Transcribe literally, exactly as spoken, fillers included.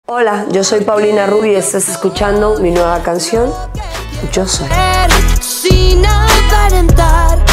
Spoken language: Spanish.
Hola, yo soy Paulina Rubio y estás escuchando mi nueva canción, Yo Soy. Sin aparentar.